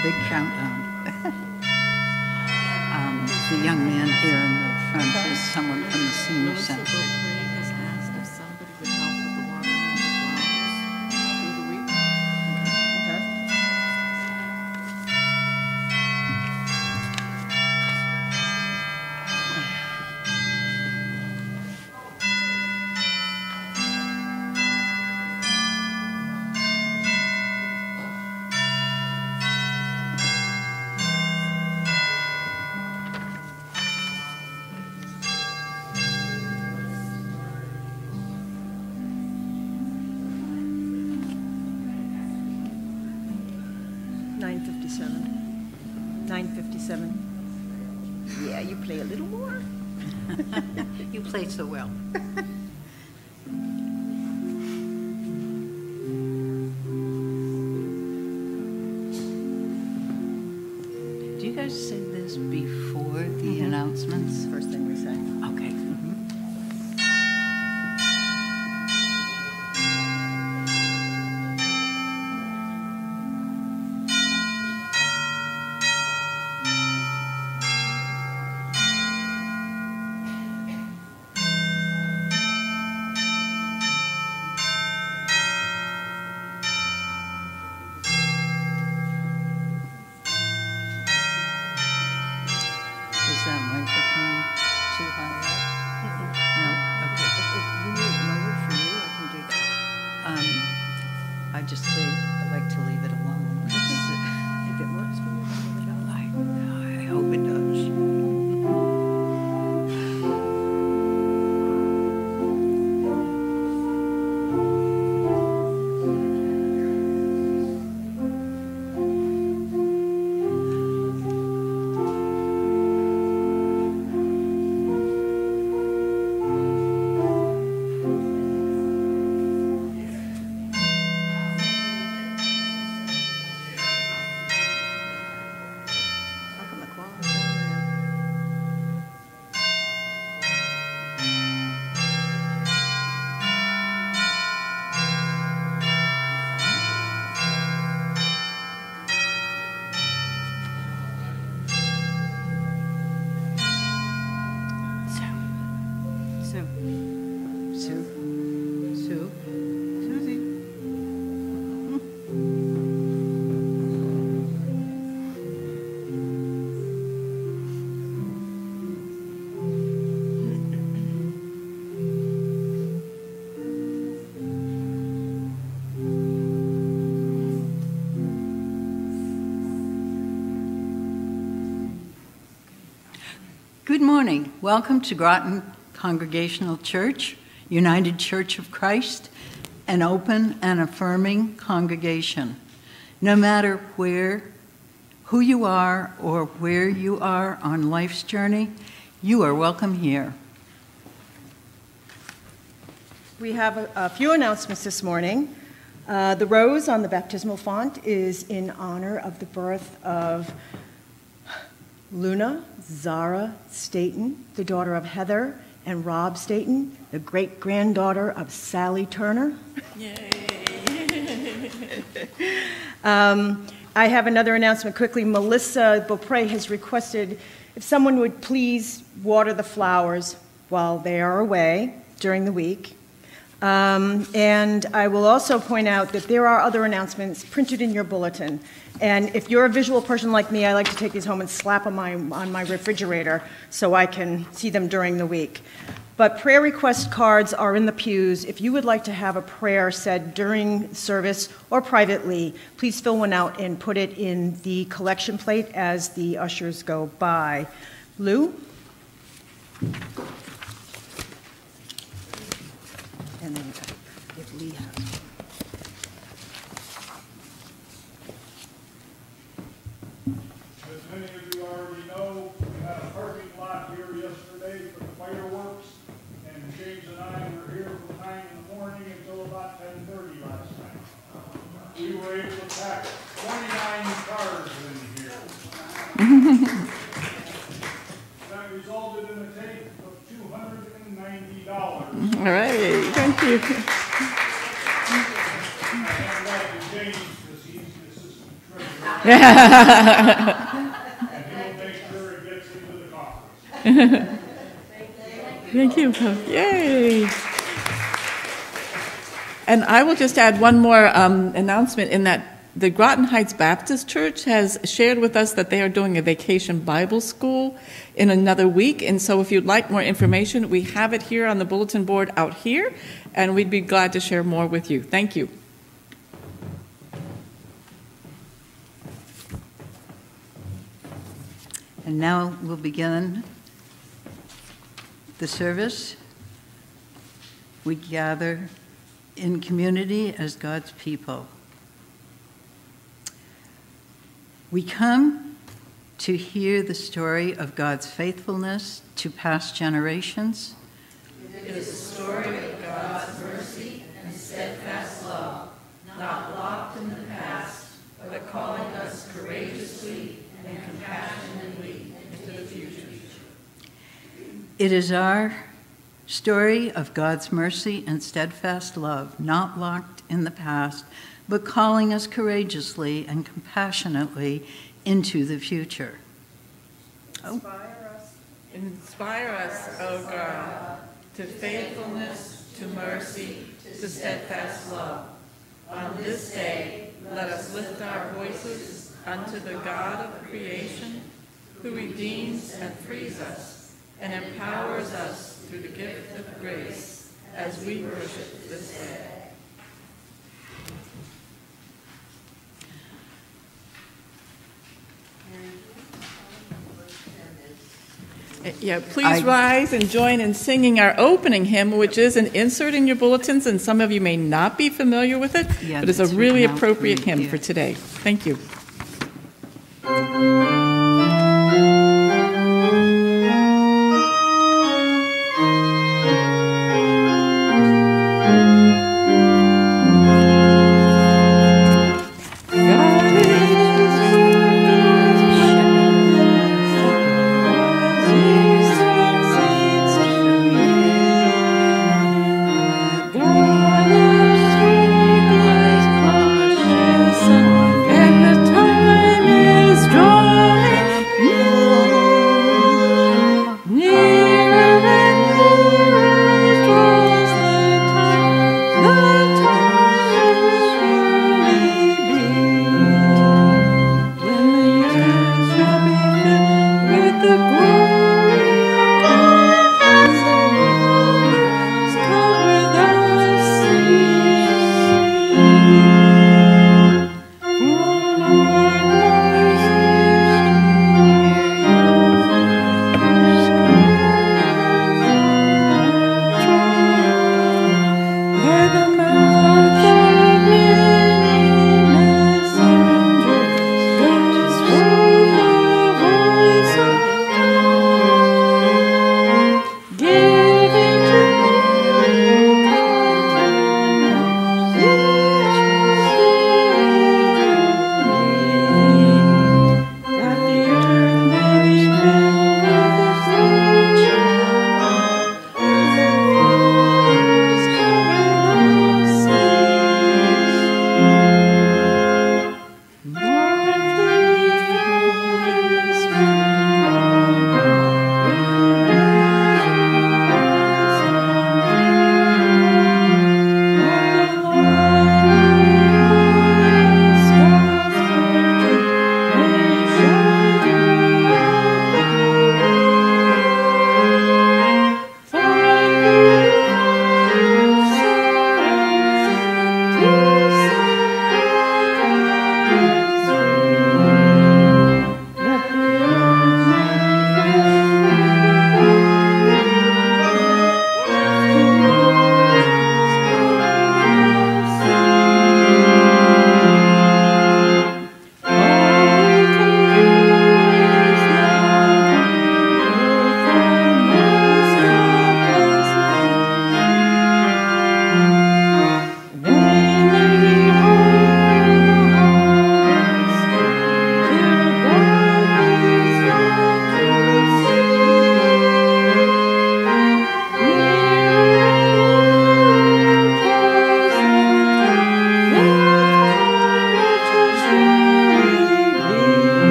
big countdown. The young man here in the front is someone from the senior center. Has asked if somebody would help with the watering of the flowers through the week. Yeah, you play a little more. You play so well. Do you guys say this before the announcements? First thing we say. Okay. Is that microphone too high up? No? Okay. If you need it lowered for you, I can do that. I just like to leave it alone. If it works for you, then leave it alone. I hope it does. How come the quality's down there? Sue. Sue. Sue. Susie. Good morning. Welcome to Groton Congregational Church, United Church of Christ, an open and affirming congregation. No matter who you are or where you are on life's journey, you are welcome here. We have a few announcements this morning. The rose on the baptismal font is in honor of the birth of Luna Zara Staten, the daughter of Heather and Rob Staten, the great-granddaughter of Sally Turner. Yay! I have another announcement quickly. Melissa Beaupre has requested if someone would please water the flowers while they are away during the week. And I will also point out that there are other announcements printed in your bulletin. And if you're a visual person like me, I like to take these home and slap them on my refrigerator so I can see them during the week. But prayer request cards are in the pews. If you would like to have a prayer said during service or privately, please fill one out and put it in the collection plate as the ushers go by. Lou? And then if Lee has one. As many of you already know, we had a parking lot here yesterday for the fireworks, and James and I were here from 9 in the morning until about 10:30 last night. We were able to pack 29 cars in here. That resulted in a take of $290. All right, thank you. I hand that to James because he's the assistant treasurer. And he'll make sure it gets into the coffers. Thank you. Yay. And I will just add one more announcement in that the Groton Heights Baptist Church has shared with us that they are doing a vacation Bible school in another week. And so if you'd like more information, we have it here on the bulletin board out here, and we'd be glad to share more with you. Thank you. And now we'll begin the service. We gather in community as God's people. We come to hear the story of God's faithfulness to past generations. It is a story of God's mercy and steadfast love, not locked in the past, but calling us courageously and compassionately into the future. It is our story of God's mercy and steadfast love, not locked in the past, but calling us courageously and compassionately into the future. Inspire us, O God, to faithfulness, to mercy, to steadfast love. On this day, let us lift our voices unto the God of creation, who redeems and frees us and empowers us through the gift of grace as we worship this day. Yeah, please rise and join in singing our opening hymn, which is an insert in your bulletins, and some of you may not be familiar with it, but it's a really appropriate hymn for today. Thank you. And the time is drawing.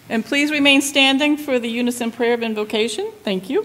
And please remain standing for the unison prayer of invocation. Thank you.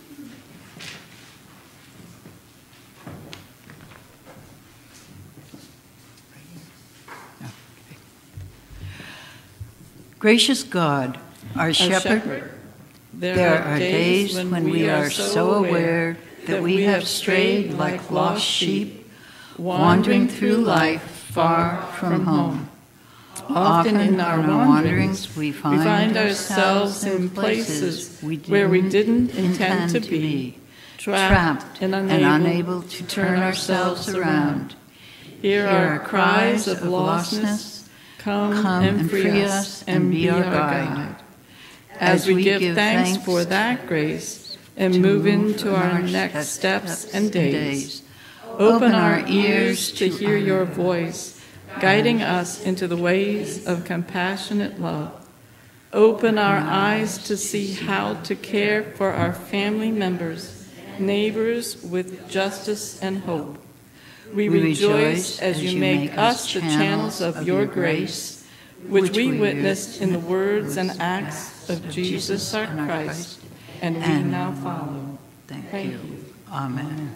Gracious God, our shepherd, there are days when we are so aware that we have strayed like lost sheep, wandering through life far from home. Often in our wanderings, we find ourselves in places where we didn't intend to be, trapped and unable to turn ourselves around. Hear our cries of lostness. Come and free us and be our guide. As we give thanks for that grace and move into our next steps and days, open our ears to hear your voice, guiding us into the ways of compassionate love. Open our eyes to see how to care for our family members, neighbors with justice and hope. We rejoice as you make us the channels of your grace, which we witnessed in the words and acts of Jesus our Christ, and we now follow. Thank you. Amen.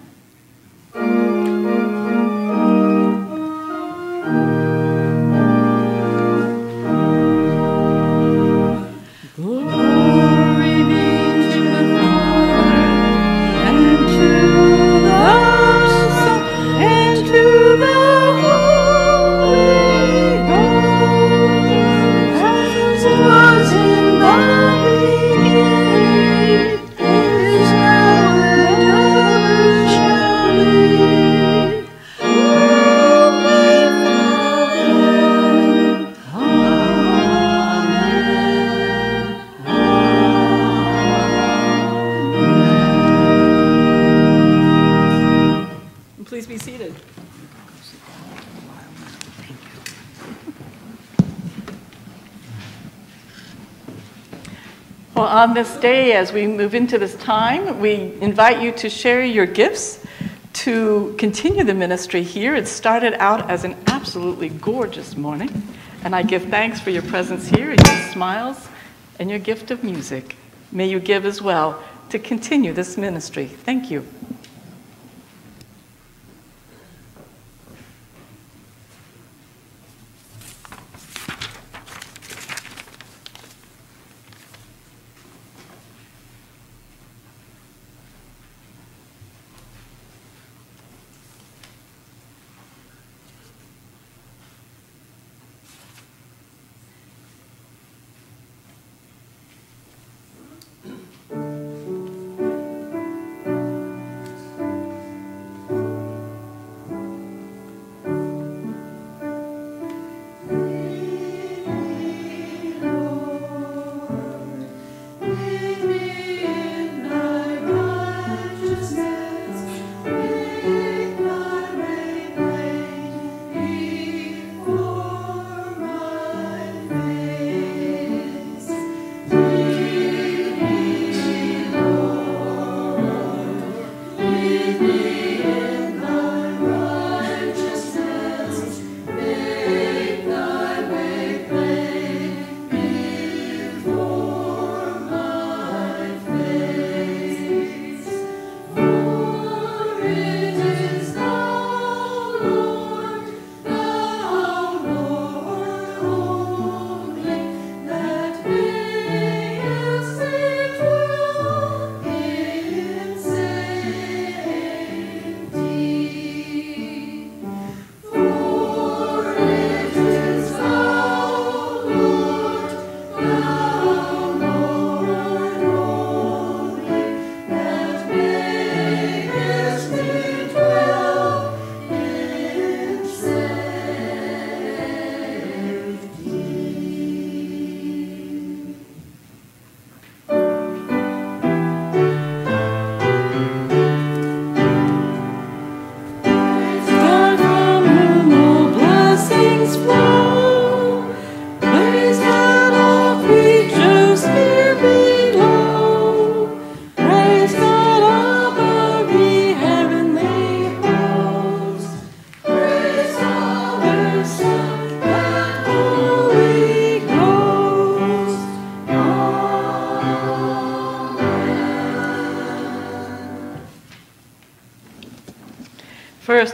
Please be seated. Well, on this day, as we move into this time, we invite you to share your gifts to continue the ministry here. It started out as an absolutely gorgeous morning, and I give thanks for your presence here and your smiles and your gift of music. May you give as well to continue this ministry. Thank you.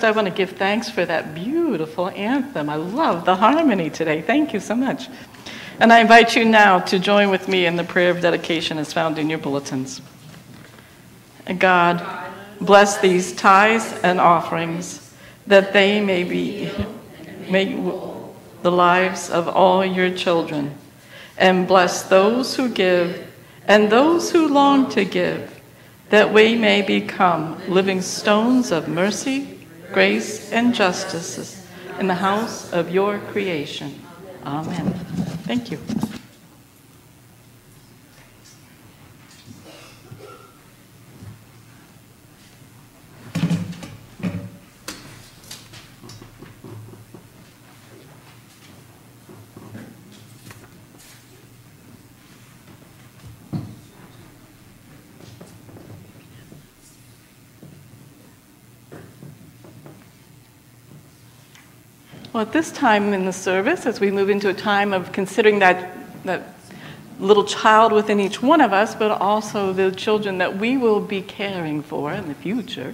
First, I want to give thanks for that beautiful anthem. I love the harmony today. Thank you so much. And I invite you now to join with me in the prayer of dedication as found in your bulletins. God, bless these tithes and offerings, that they may make the lives of all your children, and bless those who give and those who long to give, that we may become living stones of mercy, grace, and justice in the house of your creation. Amen. Thank you. Well, at this time in the service, as we move into a time of considering that little child within each one of us, but also the children that we will be caring for in the future,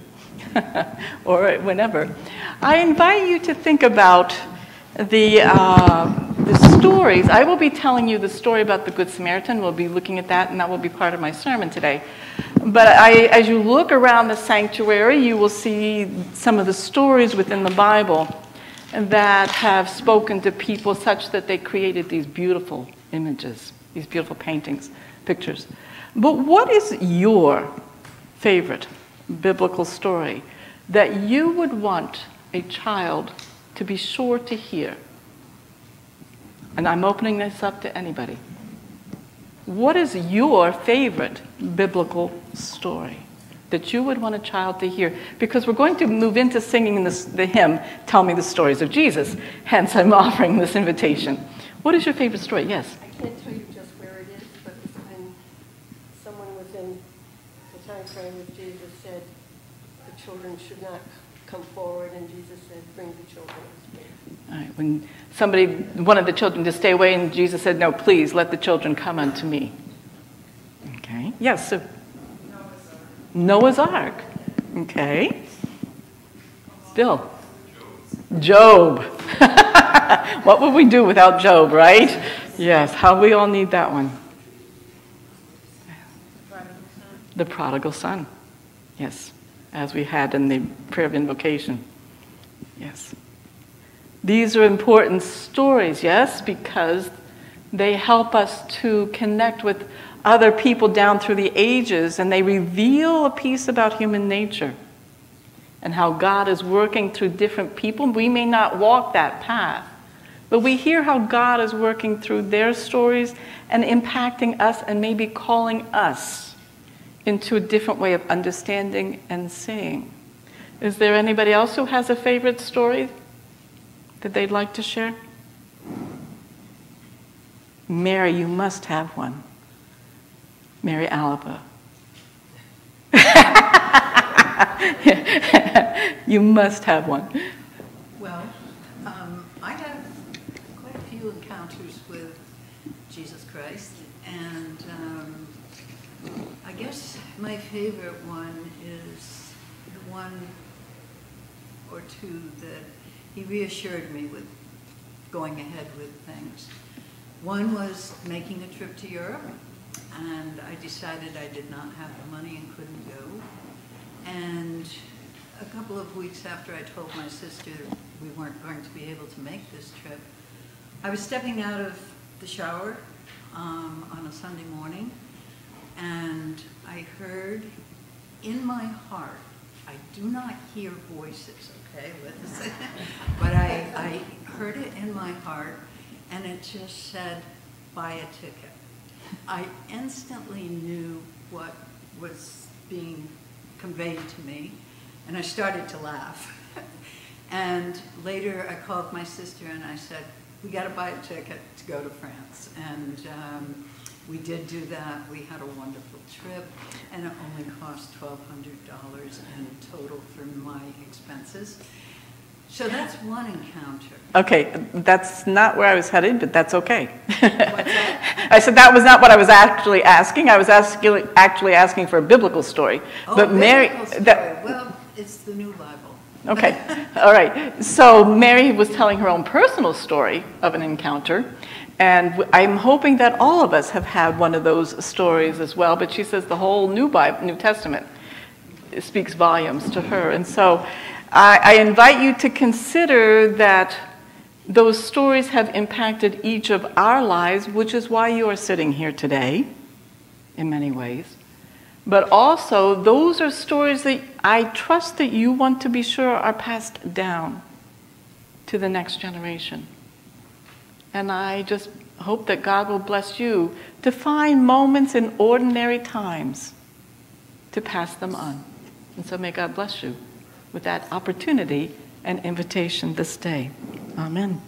or whenever, I invite you to think about the stories. I will be telling you the story about the Good Samaritan. We'll be looking at that, and that will be part of my sermon today. But as you look around the sanctuary, you will see some of the stories within the Bible that have spoken to people such that they created these beautiful images, these beautiful paintings, pictures. But what is your favorite biblical story that you would want a child to be sure to hear? And I'm opening this up to anybody. What is your favorite biblical story that you would want a child to hear? Because we're going to move into singing the hymn, Tell Me the Stories of Jesus. Hence, I'm offering this invitation. What is your favorite story? Yes? I can't tell you just where it is, but it's when someone within the time frame of Jesus said the children should not come forward, and Jesus said, bring the children. All right. When somebody wanted the children to stay away, and Jesus said, no, please, let the children come unto me. Okay. Yes, so Noah's Ark. Okay. Bill. Job. What would we do without Job, right? Yes, how we all need that one. The prodigal son. Yes, as we had in the prayer of invocation. Yes. These are important stories, yes, because they help us to connect with other people down through the ages, and they reveal a piece about human nature and how God is working through different people. We may not walk that path, but we hear how God is working through their stories and impacting us and maybe calling us into a different way of understanding and seeing. Is there anybody else who has a favorite story that they'd like to share? Mary, you must have one. Mary Alaba. You must have one. Well, I have quite a few encounters with Jesus Christ, and I guess my favorite one is the one or two that he reassured me with going ahead with things. One was making a trip to Europe, and I decided I did not have the money and couldn't go. And a couple of weeks after I told my sister we weren't going to be able to make this trip, I was stepping out of the shower on a Sunday morning, and I heard in my heart, I do not hear voices, okay, but I heard it in my heart, and it just said, buy a ticket. I instantly knew what was being conveyed to me, and I started to laugh. And later I called my sister and I said, we got to buy a ticket to go to France. And we did do that. We had a wonderful trip, and it only cost $1,200 in total for my expenses. So that's one encounter. Okay, that's not where I was headed, but that's okay. What's that? I said that was not what I was actually asking. I was actually asking for a biblical story. Oh, but Mary, biblical story. Well, it's the New Bible. Okay, all right. So Mary was telling her own personal story of an encounter, and I'm hoping that all of us have had one of those stories as well, but she says the whole New Testament speaks volumes to her. And so I invite you to consider that those stories have impacted each of our lives, which is why you are sitting here today, in many ways. But also, those are stories that I trust that you want to be sure are passed down to the next generation. And I just hope that God will bless you to find moments in ordinary times to pass them on. And so may God bless you with that opportunity and invitation this day. Amen.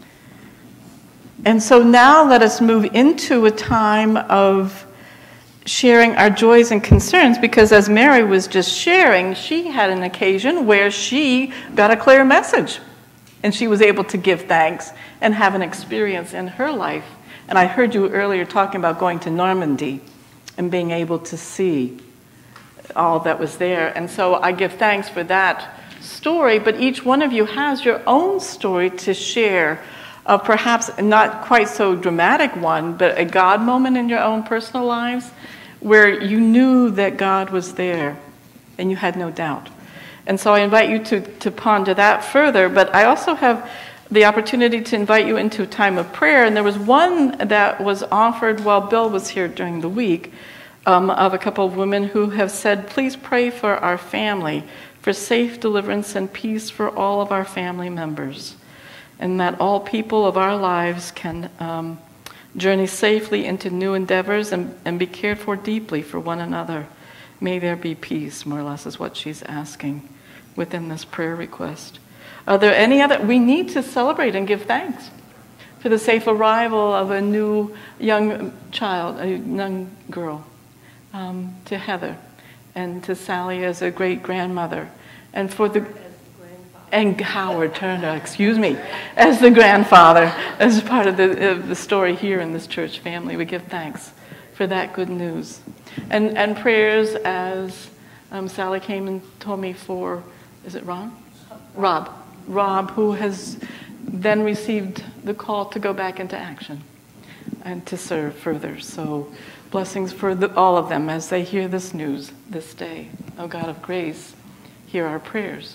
And so now let us move into a time of sharing our joys and concerns, because as Mary was just sharing, she had an occasion where she got a clear message and she was able to give thanks and have an experience in her life. And I heard you earlier talking about going to Normandy and being able to see all that was there. And so I give thanks for that story, but each one of you has your own story to share, perhaps not quite so dramatic one, but a God moment in your own personal lives where you knew that God was there and you had no doubt. And so I invite you to ponder that further, but I also have the opportunity to invite you into a time of prayer. And there was one that was offered while Bill was here during the week, of a couple of women who have said, please pray for our family, for safe deliverance and peace for all of our family members, and that all people of our lives can journey safely into new endeavors and be cared for deeply for one another. May there be peace, more or less is what she's asking within this prayer request. Are there any other? We need to celebrate and give thanks for the safe arrival of a new young child, a young girl, to Heather, and to Sally as a great-grandmother, and for the and Howard Turner, excuse me, as the grandfather, as part of the story here in this church family. We give thanks for that good news. And prayers as Sally came and told me for, is it Ron? Rob, who has then received the call to go back into action and to serve further. So blessings for all of them as they hear this news this day. O God of grace, hear our prayers.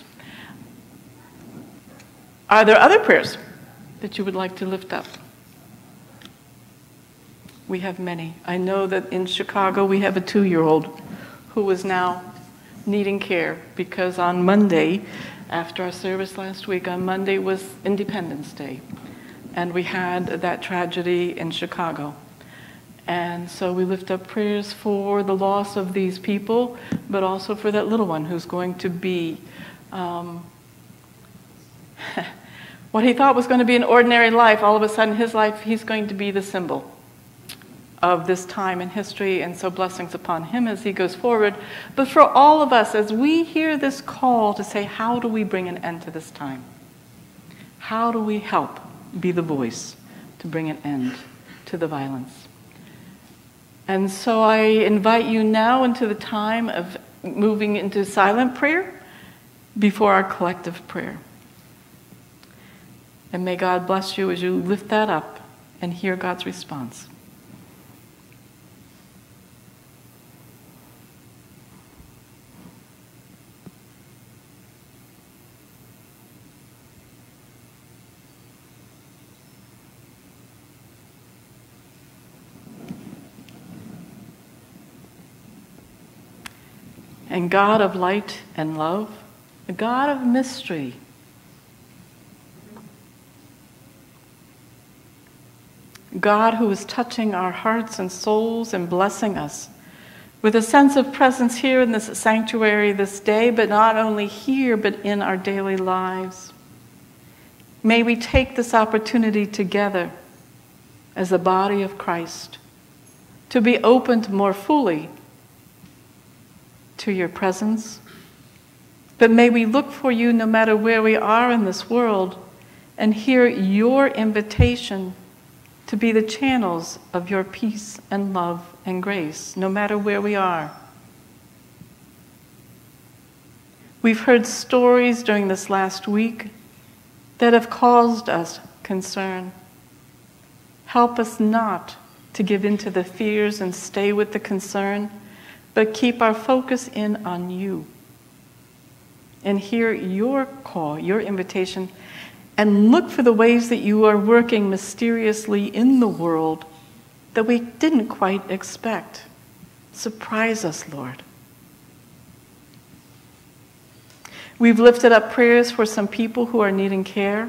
Are there other prayers that you would like to lift up? We have many. I know that in Chicago we have a 2-year-old who is now needing care because on Monday, after our service last week, on Monday was Independence Day. And we had that tragedy in Chicago. And so we lift up prayers for the loss of these people, but also for that little one who's going to be what he thought was going to be an ordinary life. All of a sudden, his life, he's going to be the symbol of this time in history, and so blessings upon him as he goes forward. But for all of us, as we hear this call to say, how do we bring an end to this time? How do we help be the voice to bring an end to the violence? And so I invite you now into the time of moving into silent prayer before our collective prayer. And may God bless you as you lift that up and hear God's response. And God of light and love, a God of mystery, God who is touching our hearts and souls and blessing us with a sense of presence here in this sanctuary this day, but not only here, but in our daily lives. May we take this opportunity together as the body of Christ to be opened more fully to your presence. But may we look for you no matter where we are in this world and hear your invitation to be the channels of your peace and love and grace, no matter where we are. We've heard stories during this last week that have caused us concern. Help us not to give in to the fears and stay with the concern, but keep our focus in on you and hear your call, your invitation, and look for the ways that you are working mysteriously in the world that we didn't quite expect. Surprise us, Lord. We've lifted up prayers for some people who are needing care,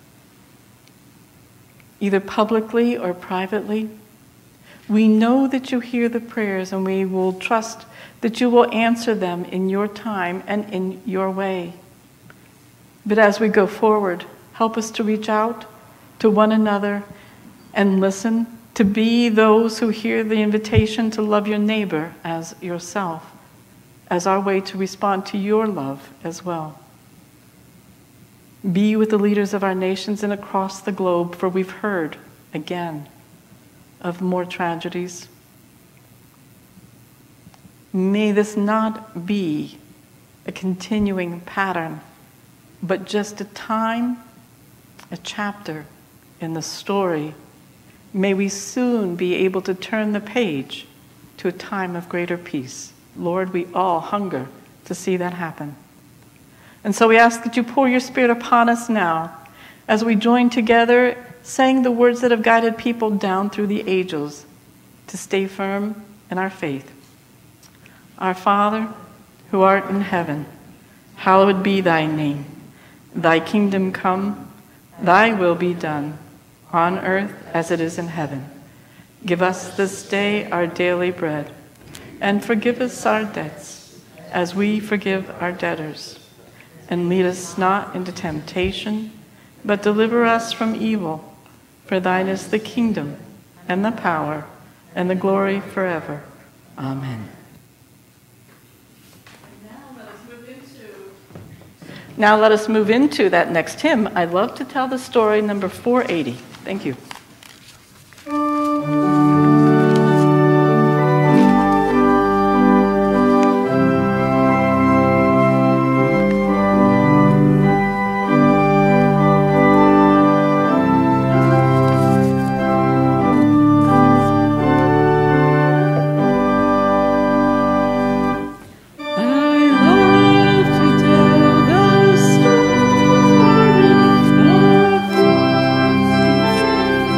either publicly or privately. We know that you hear the prayers, and we will trust that you will answer them in your time and in your way. But as we go forward, help us to reach out to one another and listen, to be those who hear the invitation to love your neighbor as yourself, as our way to respond to your love as well. Be with the leaders of our nations and across the globe, for we've heard, again, of more tragedies. May this not be a continuing pattern, but just a time, a chapter in the story. May we soon be able to turn the page to a time of greater peace. Lord, we all hunger to see that happen. And so we ask that you pour your Spirit upon us now as we join together, saying the words that have guided people down through the ages to stay firm in our faith. Our Father, who art in heaven, hallowed be thy name. Thy kingdom come, thy will be done, on earth as it is in heaven. Give us this day our daily bread, and forgive us our debts, as we forgive our debtors. And lead us not into temptation, but deliver us from evil. For thine is the kingdom, and the power, and the glory forever. Amen. Now let us move into that next hymn. I love to tell the story, number 480. Thank you. Thank you.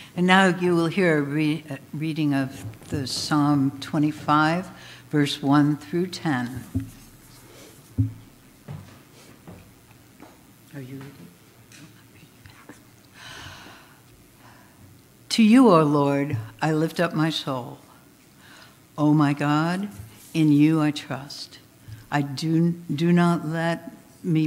And now you will hear a reading of the Psalm 25, verse 1 through 10. Are you reading? To you, O Lord, I lift up my soul. O my God, in you I trust. I do not let me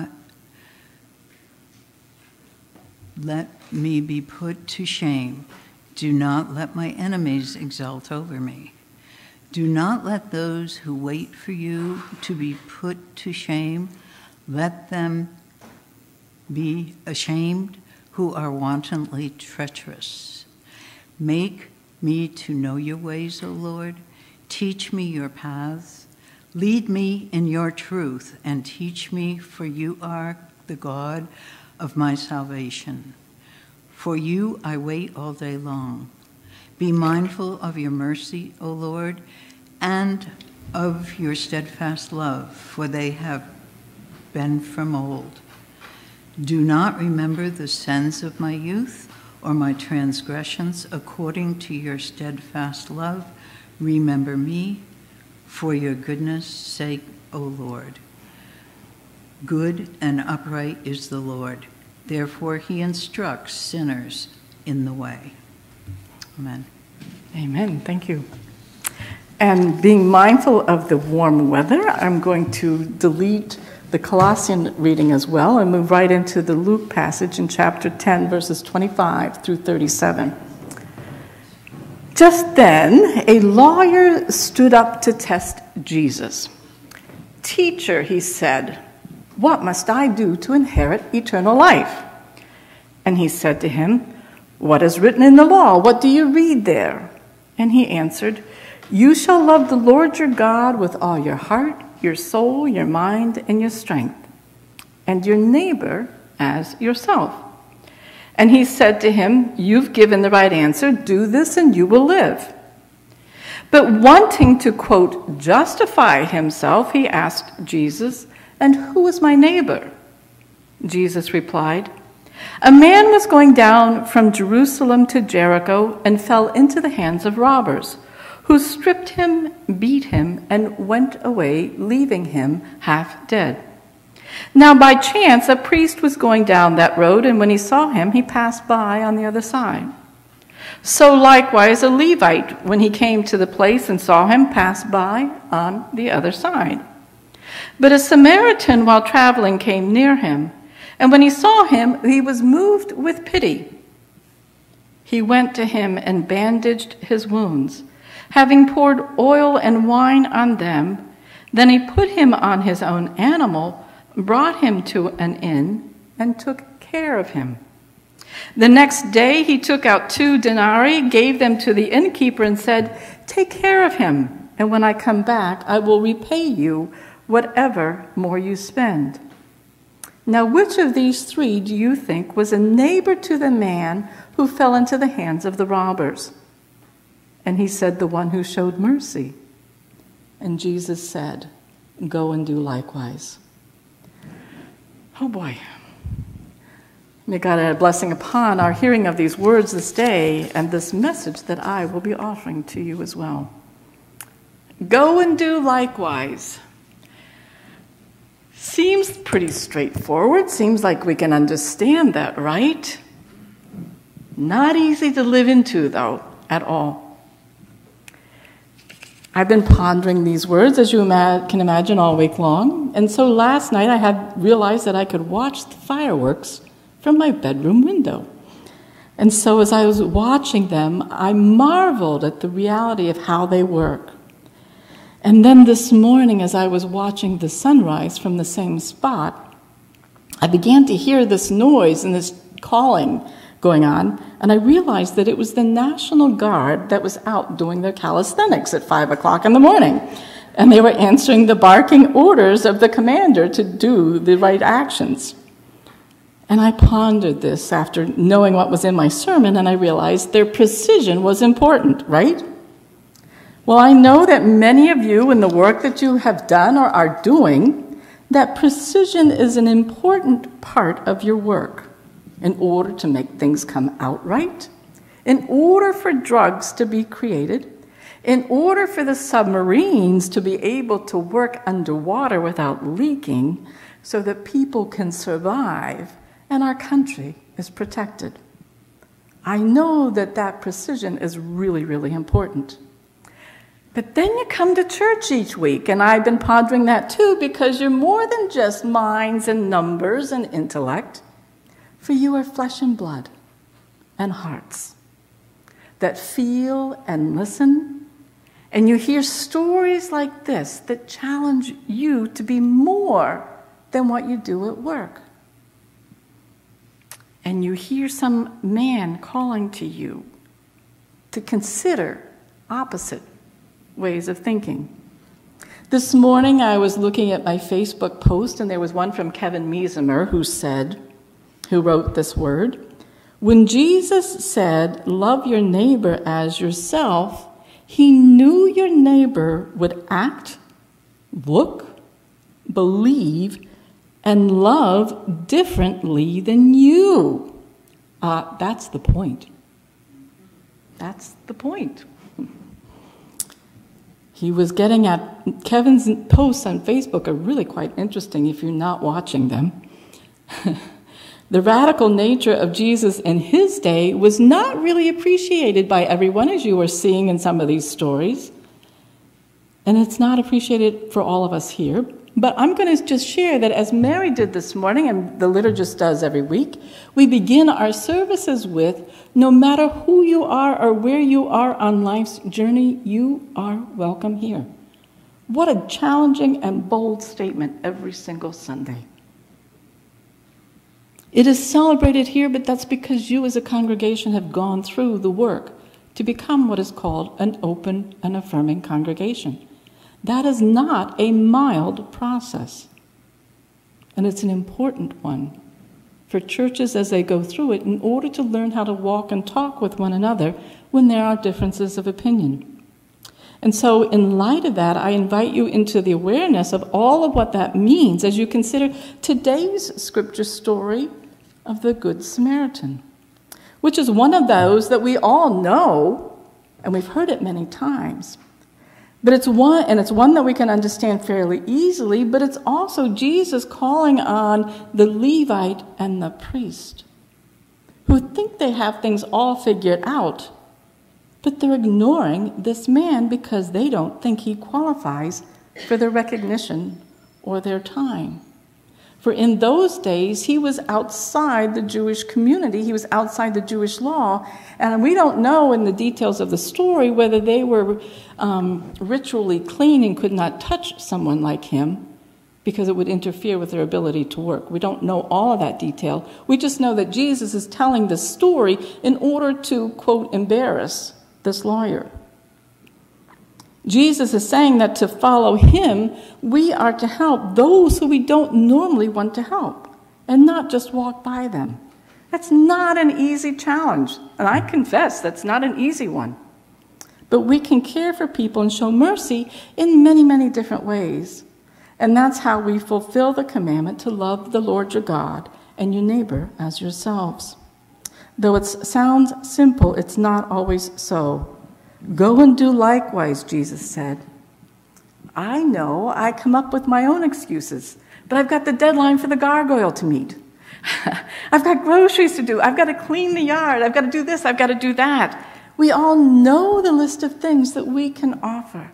be put to shame. Do not let my enemies exult over me. Do not let those who wait for you to be put to shame. Let them be ashamed who are wantonly treacherous. Make me to know your ways, O Lord. Teach me your paths. Lead me in your truth and teach me, for you are the God of my salvation. For you I wait all day long. Be mindful of your mercy, O Lord, and of your steadfast love, for they have been from old. Do not remember the sins of my youth or my transgressions. According to your steadfast love, remember me for your goodness' sake, O Lord. Good and upright is the Lord. Therefore, he instructs sinners in the way. Amen. Amen. Thank you. And being mindful of the warm weather, I'm going to delete the Colossian reading as well and move right into the Luke passage in chapter 10, verses 25 through 37. Just then, a lawyer stood up to test Jesus. "Teacher," he said, "what must I do to inherit eternal life?" And he said to him, "What is written in the law? What do you read there?" And he answered, "You shall love the Lord your God with all your heart, your soul, your mind, and your strength, and your neighbor as yourself." And he said to him, "You've given the right answer. Do this and you will live." But wanting to, quote, justify himself, he asked Jesus, "And who is my neighbor?" Jesus replied, "A man was going down from Jerusalem to Jericho and fell into the hands of robbers, who stripped him, beat him, and went away, leaving him half dead. Now by chance a priest was going down that road, and when he saw him, he passed by on the other side. So likewise a Levite, when he came to the place and saw him, passed by on the other side. But a Samaritan, while traveling, came near him, and when he saw him, he was moved with pity. He went to him and bandaged his wounds, having poured oil and wine on them. Then he put him on his own animal, brought him to an inn, and took care of him. The next day he took out 2 denarii, gave them to the innkeeper, and said, 'Take care of him, and when I come back, I will repay you whatever more you spend.' Now which of these 3 do you think was a neighbor to the man who fell into the hands of the robbers?" And he said, "The one who showed mercy." And Jesus said, "Go and do likewise." Oh boy. May God add a blessing upon our hearing of these words this day and this message that I will be offering to you as well. Go and do likewise. Seems pretty straightforward. Seems like we can understand that, right? Not easy to live into, though, at all. I've been pondering these words, as you can imagine, all week long. And so last night I had realized that I could watch the fireworks from my bedroom window. And so as I was watching them, I marveled at the reality of how they work. And then this morning, as I was watching the sunrise from the same spot, I began to hear this noise and this calling going on, and I realized that it was the National Guard that was out doing their calisthenics at 5 o'clock in the morning. And they were answering the barking orders of the commander to do the right actions. And I pondered this after knowing what was in my sermon, and I realized their precision was important, right? Well, I know that many of you in the work that you have done or are doing, that precision is an important part of your work in order to make things come out right, in order for drugs to be created, in order for the submarines to be able to work underwater without leaking so that people can survive and our country is protected. I know that precision is really, really important. But then you come to church each week, and I've been pondering that too, because you're more than just minds and numbers and intellect. For you are flesh and blood and hearts that feel and listen, and you hear stories like this that challenge you to be more than what you do at work. And you hear some man calling to you to consider opposite ways of thinking. This morning I was looking at my Facebook post, and there was one from Kevin Mesemer who wrote this word. When Jesus said, "Love your neighbor as yourself," he knew your neighbor would act, look, believe, and love differently than you. That's the point. That's the point. He was getting at, Kevin's posts on Facebook are really quite interesting if you're not watching them. The radical nature of Jesus in his day was not really appreciated by everyone, as you are seeing in some of these stories. And it's not appreciated for all of us here. But I'm going to just share that as Mary did this morning, and the liturgist does every week, we begin our services with, no matter who you are or where you are on life's journey, you are welcome here. What a challenging and bold statement every single Sunday. It is celebrated here, but that's because you as a congregation have gone through the work to become what is called an open and affirming congregation. That is not a mild process, and it's an important one for churches as they go through it in order to learn how to walk and talk with one another when there are differences of opinion. And so in light of that, I invite you into the awareness of all of what that means as you consider today's scripture story of the Good Samaritan, which is one of those that we all know, and we've heard it many times. But it's one that we can understand fairly easily, but it's also Jesus calling on the Levite and the priest, who think they have things all figured out, but they're ignoring this man because they don't think he qualifies for their recognition or their time. For in those days, he was outside the Jewish community. He was outside the Jewish law. And we don't know in the details of the story whether they were ritually clean and could not touch someone like him because it would interfere with their ability to work. We don't know all of that detail. We just know that Jesus is telling this story in order to, quote, embarrass this lawyer. Jesus is saying that to follow him, we are to help those who we don't normally want to help and not just walk by them. That's not an easy challenge, and I confess that's not an easy one. But we can care for people and show mercy in many, many different ways. And that's how we fulfill the commandment to love the Lord your God and your neighbor as yourselves. Though it sounds simple, it's not always so. Go and do likewise, Jesus said. I know I come up with my own excuses, but I've got the deadline for the gargoyle to meet. I've got groceries to do. I've got to clean the yard. I've got to do this. I've got to do that. We all know the list of things that we can offer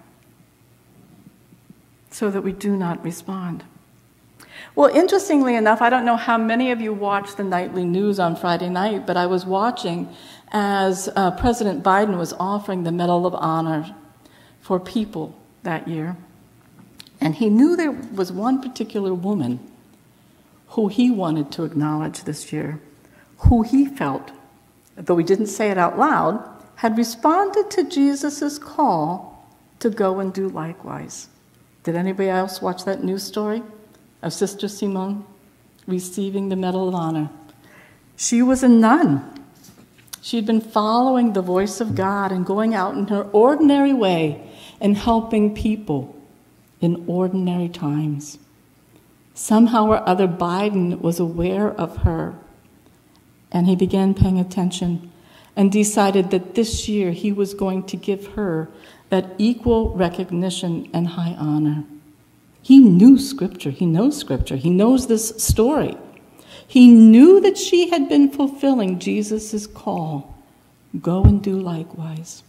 so that we do not respond. Well, interestingly enough, I don't know how many of you watch the nightly news on Friday night, but I was watching as President Biden was offering the Medal of Honor for people that year. And he knew there was one particular woman who he wanted to acknowledge this year, who he felt, though he didn't say it out loud, had responded to Jesus' call to go and do likewise. Did anybody else watch that news story of Sister Simone receiving the Medal of Honor? She was a nun. She had been following the voice of God and going out in her ordinary way and helping people in ordinary times. Somehow or other, Biden was aware of her, and he began paying attention. and decided that this year he was going to give her that equal recognition and high honor. He knew Scripture. He knows Scripture. He knows this story. He knew that she had been fulfilling Jesus' call. Go and do likewise.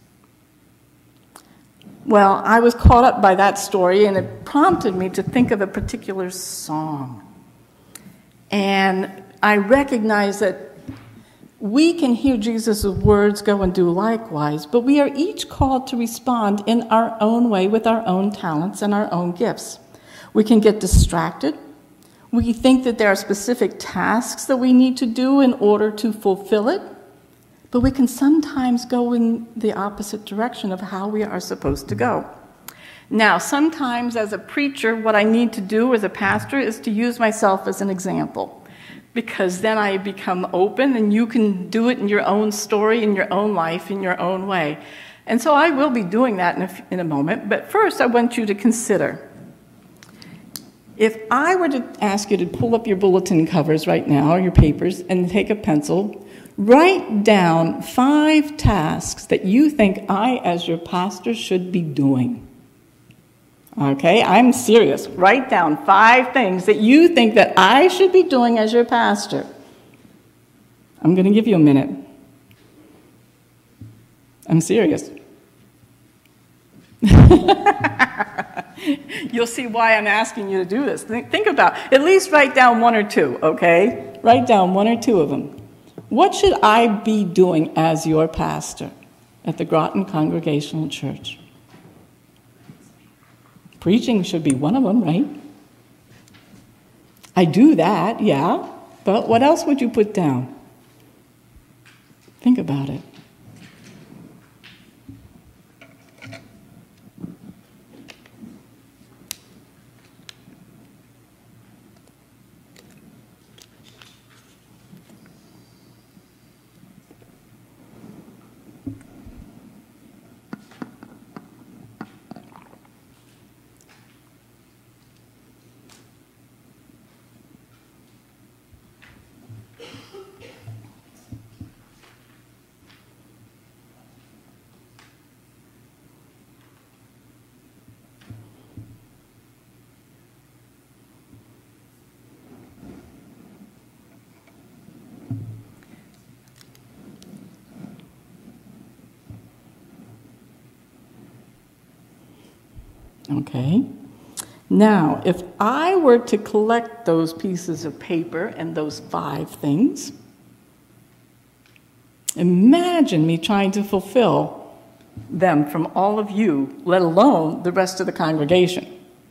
Well, I was caught up by that story, and it prompted me to think of a particular song. And I recognize that we can hear Jesus' words, go and do likewise, but we are each called to respond in our own way with our own talents and our own gifts. We can get distracted. We think that there are specific tasks that we need to do in order to fulfill it, but we can sometimes go in the opposite direction of how we are supposed to go. Now, sometimes as a preacher, what I need to do as a pastor is to use myself as an example, because then I become open and you can do it in your own story, in your own life, in your own way. And so I will be doing that in a moment, but first I want you to consider, if I were to ask you to pull up your bulletin covers right now, or your papers, and take a pencil, write down 5 tasks that you think I, as your pastor, should be doing. Okay, I'm serious. Write down 5 things that you think that I should be doing as your pastor. I'm going to give you a minute. I'm serious. You'll see why I'm asking you to do this. Think about, at least write down 1 or 2, okay? Write down 1 or 2 of them. What should I be doing as your pastor at the Groton Congregational Church? Preaching should be one of them, right? I do that, yeah, but what else would you put down? Think about it. Okay. Now, if I were to collect those pieces of paper and those 5 things, imagine me trying to fulfill them from all of you, let alone the rest of the congregation.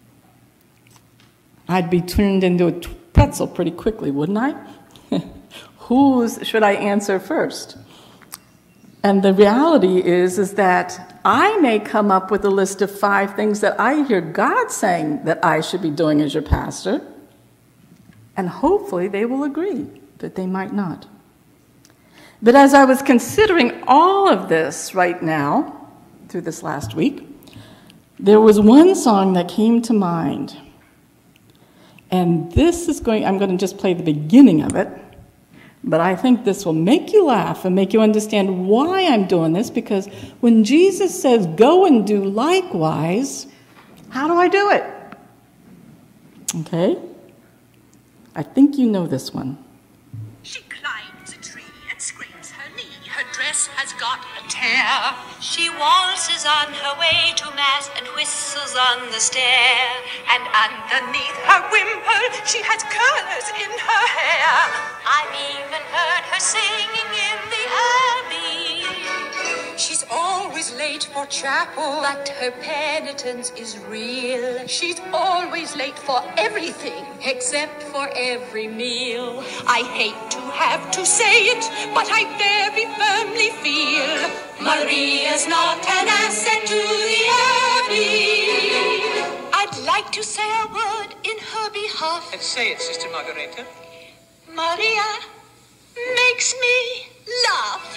I'd be turned into a pretzel pretty quickly, wouldn't I? Whose should I answer first? And the reality is that I may come up with a list of 5 things that I hear God saying that I should be doing as your pastor, and hopefully they will agree, but they might not. But as I was considering all of this right now, through this last week, there was one song that came to mind. And this is I'm going to just play the beginning of it, but I think this will make you laugh and make you understand why I'm doing this, because when Jesus says, go and do likewise, how do I do it? Okay? I think you know this one. She climbs a tree and scrapes her knee. Her dress has got a tear. She waltzes on her way to mass and whistles on the stair. And underneath her wimple, she has curlers in her hair. I've even heard her singing in the abbey. She's always late for chapel, but her penitence is real. She's always late for everything, except for every meal. I hate to have to say it, but I very firmly feel Maria's not an asset to the abbey. I'd like to say a word in her behalf. And say it, Sister Margareta. Maria makes me laugh.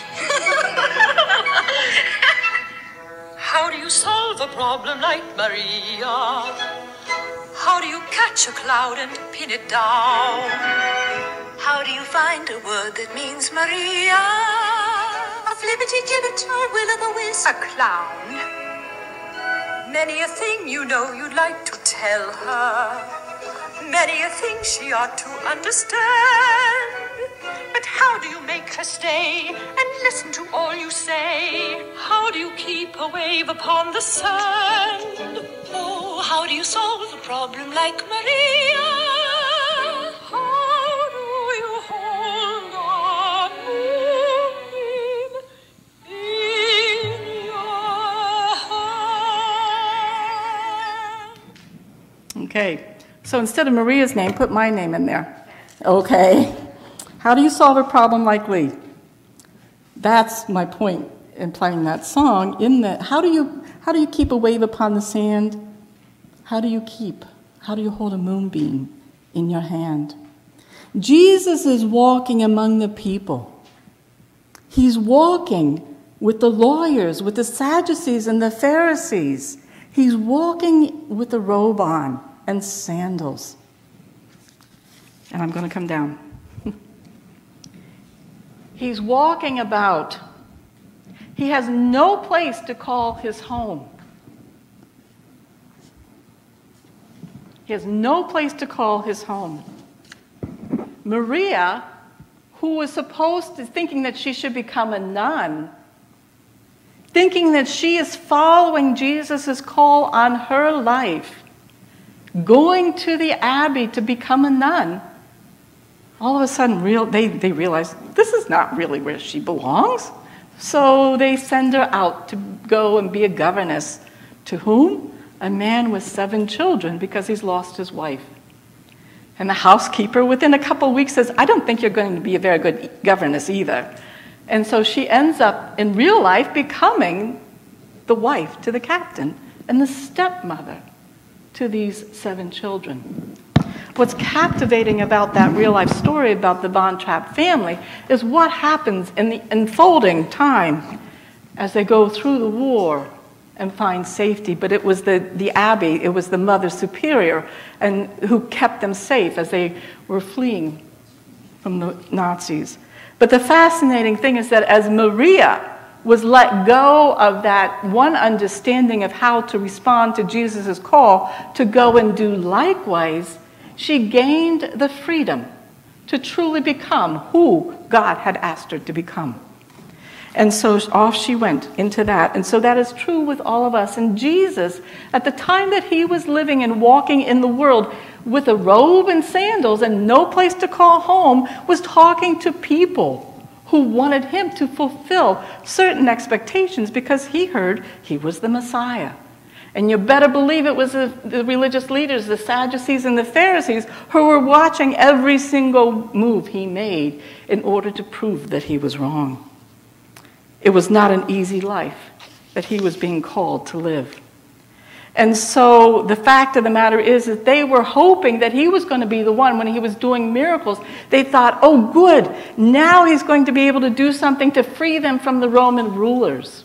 How do you solve a problem like Maria? How do you catch a cloud and pin it down? How do you find a word that means Maria? A flip wit or will-o'-the-wisp? A clown. Many a thing you know you'd like to tell her. Many a thing she ought to understand. But how do you make her stay and listen to all you say? How do you keep a wave upon the sand? Oh, how do you solve a problem like Maria? How do you hold on moving in your hand? Okay, so instead of Maria's name, put my name in there. Okay. How do you solve a problem like Lee? That's my point in playing that song. In that, how do you keep a wave upon the sand? How do you hold a moonbeam in your hand? Jesus is walking among the people. He's walking with the lawyers, with the Sadducees and the Pharisees. He's walking with a robe on and sandals. And I'm going to come down. He's walking about. He has no place to call his home. He has no place to call his home. Maria, who was thinking that she should become a nun, thinking that she is following Jesus' call on her life, going to the abbey to become a nun, all of a sudden they realize this is not really where she belongs. So they send her out to go and be a governess. To whom? A man with 7 children, because he's lost his wife. And the housekeeper, within a couple of weeks, says, I don't think you're going to be a very good governess either. And so she ends up, in real life, becoming the wife to the captain and the stepmother to these 7 children. What's captivating about that real-life story about the Von Trapp family is what happens in the unfolding time as they go through the war and find safety. But it was the abbey, it was the Mother Superior, and who kept them safe as they were fleeing from the Nazis. But the fascinating thing is that as Maria was let go of that one understanding of how to respond to Jesus' call to go and do likewise, she gained the freedom to truly become who God had asked her to become. And so off she went into that. And so that is true with all of us. And Jesus, at the time that he was living and walking in the world with a robe and sandals and no place to call home, was talking to people who wanted him to fulfill certain expectations because he heard he was the Messiah. And you better believe it was the religious leaders, the Sadducees and the Pharisees, who were watching every single move he made in order to prove that he was wrong. It was not an easy life that he was being called to live. And so the fact of the matter is that they were hoping that he was going to be the one when he was doing miracles. They thought, oh good, now he's going to be able to do something to free them from the Roman rulers.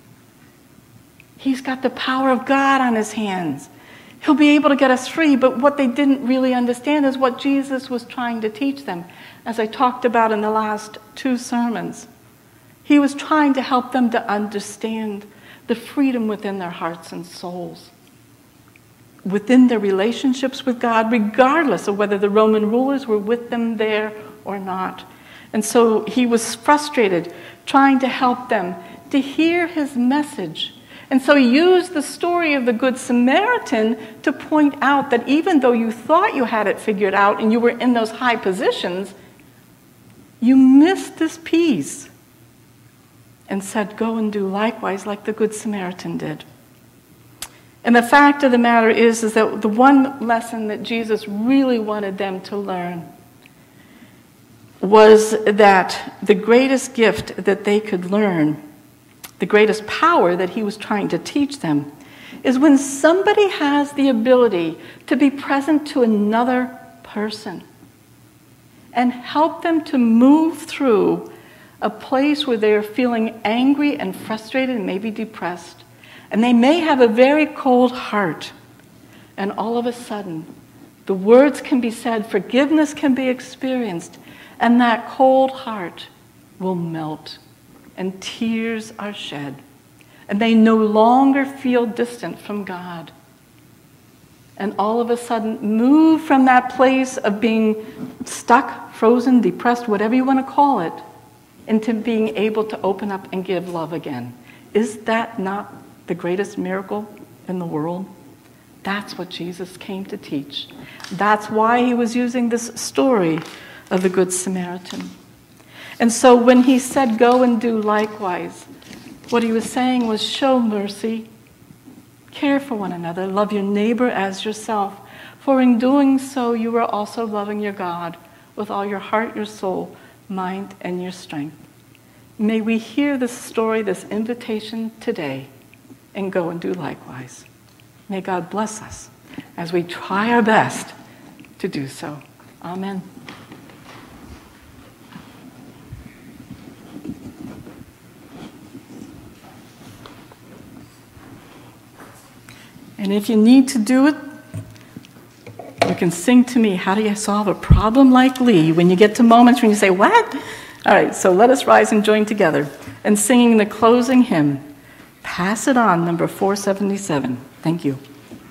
He's got the power of God on his hands. He'll be able to get us free. But what they didn't really understand is what Jesus was trying to teach them, as I talked about in the last 2 sermons. He was trying to help them to understand the freedom within their hearts and souls, within their relationships with God, regardless of whether the Roman rulers were with them there or not. And so he was frustrated, trying to help them to hear his message. And so he used the story of the Good Samaritan to point out that even though you thought you had it figured out and you were in those high positions, you missed this piece and said, go and do likewise like the Good Samaritan did. And the fact of the matter is that the one lesson that Jesus really wanted them to learn was that the greatest gift that they could learn, the greatest power that he was trying to teach them, is when somebody has the ability to be present to another person and help them to move through a place where they're feeling angry and frustrated and maybe depressed. And they may have a very cold heart. And all of a sudden, the words can be said, forgiveness can be experienced, and that cold heart will melt and tears are shed. And they no longer feel distant from God. And all of a sudden move from that place of being stuck, frozen, depressed, whatever you want to call it, into being able to open up and give love again. Is that not the greatest miracle in the world? That's what Jesus came to teach. That's why he was using this story of the Good Samaritan. And so when he said, go and do likewise, what he was saying was show mercy, care for one another, love your neighbor as yourself. For in doing so, you are also loving your God with all your heart, your soul, mind, and your strength. May we hear this story, this invitation today, and go and do likewise. May God bless us as we try our best to do so. Amen. And if you need to do it, you can sing to me, how do you solve a problem like Lee? When you get to moments when you say, what? All right, so let us rise and join together in singing the closing hymn, Pass It On, number 477. Thank you.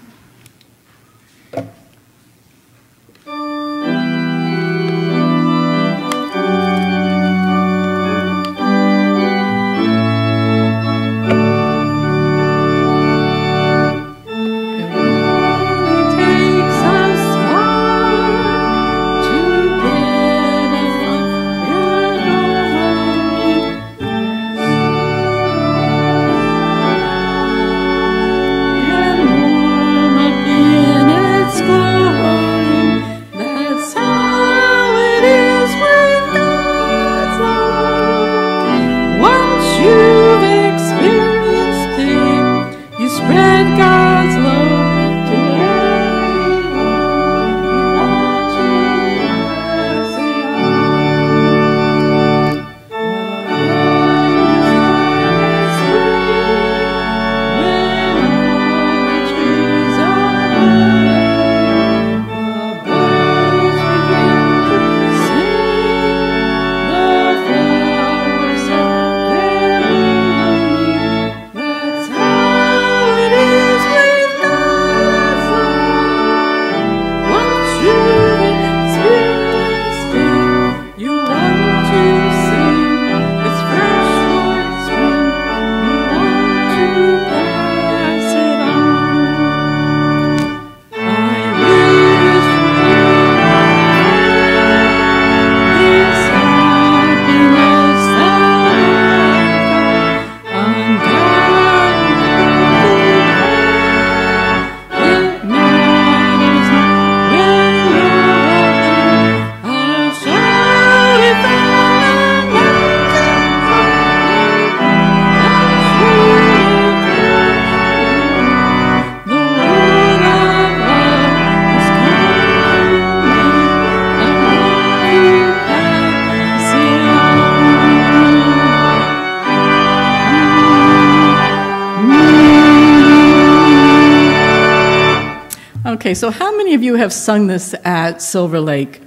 Okay, so how many of you have sung this at Silver Lake?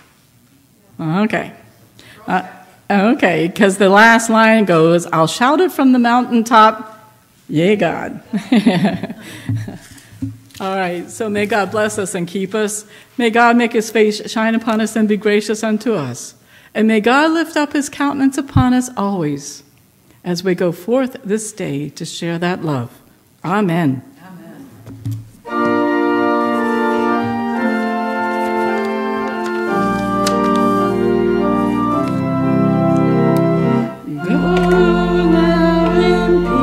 Okay. Okay, because the last line goes, I'll shout it from the mountaintop, yea, God. All right, so may God bless us and keep us. May God make his face shine upon us and be gracious unto us. And may God lift up his countenance upon us always as we go forth this day to share that love. Amen. Go now in peace.